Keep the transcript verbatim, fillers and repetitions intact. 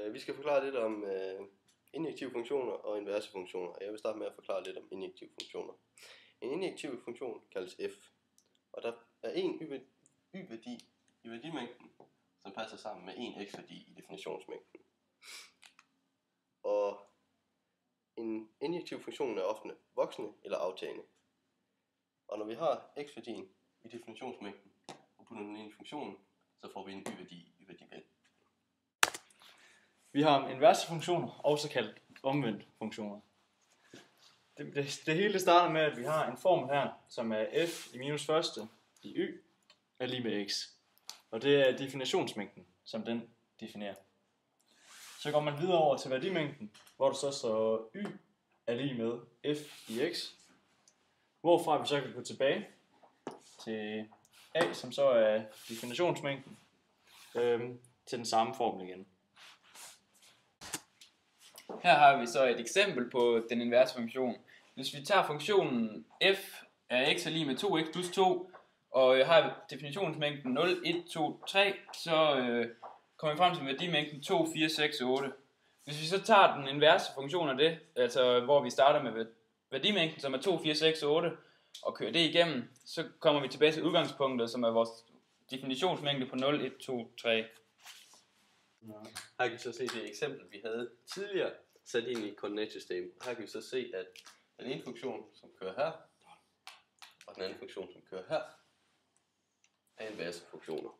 Vi skal forklare lidt om øh, injektive funktioner og inverse funktioner. Jeg vil starte med at forklare lidt om injektive funktioner. En injektiv funktion kaldes f, og der er en y-værdi i værdimængden, som passer sammen med en x-værdi i definitionsmængden. Og en injektiv funktion er ofte voksende eller aftagende. Og når vi har x-værdien i definitionsmængden og putter den ind i funktionen, så får vi en y-værdi i værdimængden. Vi har inverse funktioner, også kaldt omvendt funktioner. Det, det, det hele starter med, at vi har en formel her, som er f i minus første i y er lige med x. Og det er definitionsmængden, som den definerer. Så går man videre over til værdimængden, hvor der så står y er lige med f i x. Hvorfra vi så kan gå tilbage til a, som så er definitionsmængden, øhm, til den samme formel igen. Her har vi så et eksempel på den inverse funktion. Hvis vi tager funktionen f af x er lige med to x plus to, og har definitionsmængden nul, et, to, tre, så øh, kommer vi frem til værdimængden to, fire, seks, otte. Hvis vi så tager den inverse funktion af det, altså hvor vi starter med værdimængden, som er to, fire, seks, otte, og kører det igennem, så kommer vi tilbage til udgangspunktet, som er vores definitionsmængde på nul, et, to, tre. Her kan vi så se det eksempel, vi havde tidligere sat ind i et koordinatsystem. Her kan vi så se, at den ene funktion, som kører her, og den anden funktion, som kører her, er inverse funktioner.